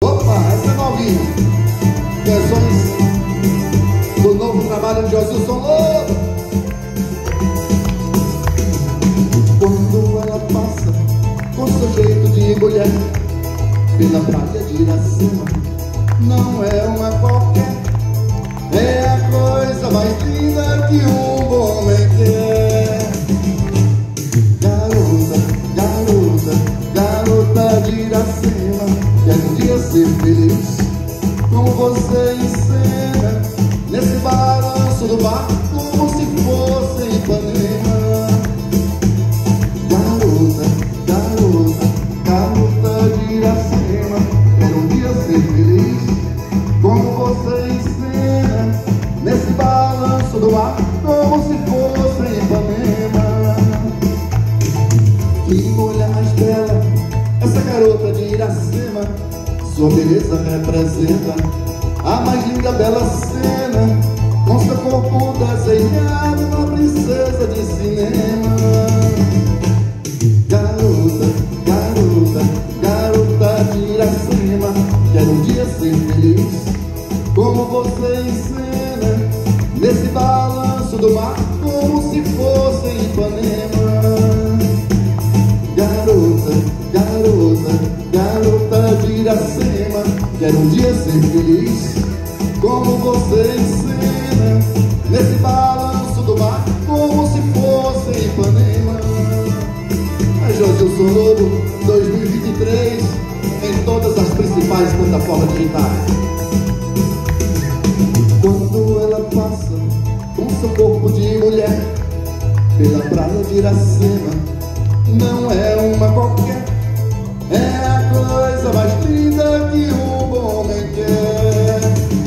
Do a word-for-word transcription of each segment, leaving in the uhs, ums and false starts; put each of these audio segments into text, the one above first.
Opa, essa é novinha. Versões do novo trabalho de Josilson Lobo. Quando ela passa com seu jeito de mulher pela praia de Iracema, não é uma qualquer, é a coisa mais linda que um homem quer. Garota, garota, garota de Iracema, quero um dia ser feliz como você encena, nesse balanço do barco como se fosse Ipanema. Garota, garota, garota de Iracema, quero um dia ser feliz como você encena, nesse balanço do mar como se fosse Ipanema. Que mulher mais bela, essa garota de Iracema, sua beleza representa a mais linda bela cena, com seu corpo desenhado, uma princesa de cinema. Garota, garota, garota de Iracema, quero um dia ser feliz como você encena, nesse balanço do mar como se fosse Ipanema. Garota, garota, garota de Iracema, quero um dia ser feliz como você encena, nesse balanço do mar como se fosse Ipanema. É Josilson Lobo dois mil e vinte e três em todas as principais plataformas digitais. Quando ela passa com seu corpo de mulher pela praia de Iracema, não é uma qualquer, é a coisa mais linda que um homem quer.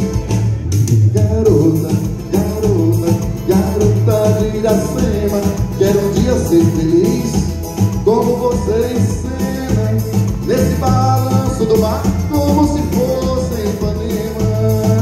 Garota, garota, garota de Iracema, quero um dia ser feliz como você encena, nesse balanço do mar como se fosse Ipanema.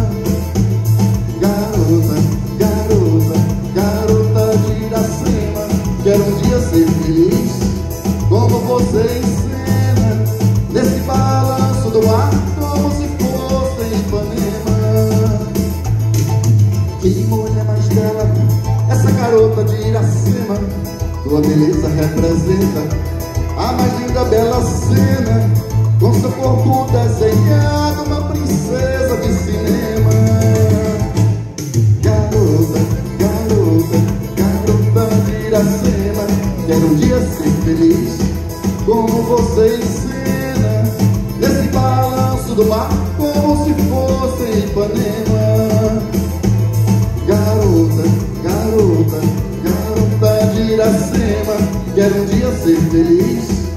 Garota, garota, garota de Iracema, quero um dia ser feliz como você encena, nesse balanço do mar como se fosse Ipanema. Que mulher mais bela, essa garota de Iracema, sua beleza representa a mais linda bela cena, com seu corpo desenhado, uma princesa de cinema. Garota, garota, garota de Iracema, quero um dia ser feliz como você encena, nesse balanço do mar como se fosse Ipanema. Garota, garota, garota de Iracema, quero um dia ser feliz